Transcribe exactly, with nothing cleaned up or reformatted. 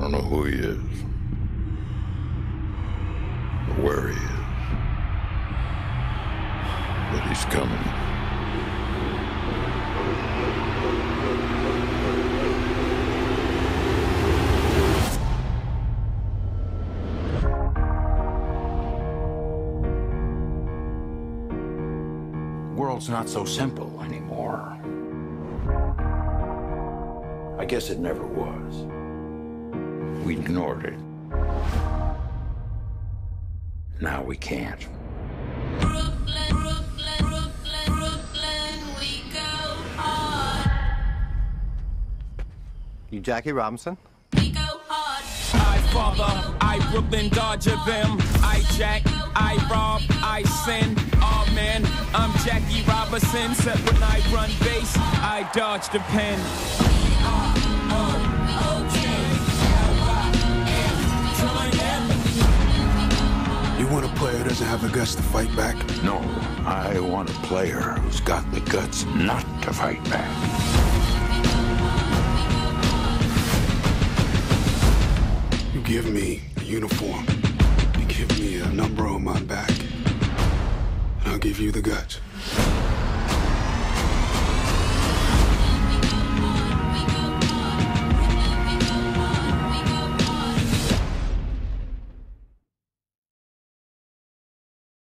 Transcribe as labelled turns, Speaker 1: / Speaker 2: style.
Speaker 1: don't know who he is, or where he is, but he's coming.
Speaker 2: The world's not so simple anymore. I guess it never was. We ignored it. Now we can't.
Speaker 3: Brooklyn, Brooklyn, Brooklyn, Brooklyn, we go hard.
Speaker 4: You Jackie Robinson?
Speaker 3: We go hard.
Speaker 5: I father, I Brooklyn Dodger them. I jack, I rob, I sin. Oh man, I'm Jackie Robinson. Except when I run base, I dodge the pen.
Speaker 6: You want a player who doesn't have the guts to fight back?
Speaker 2: No, I want a player who's got the guts not to fight back.
Speaker 6: You give me a uniform, you give me a number on my back, and I'll give you the guts.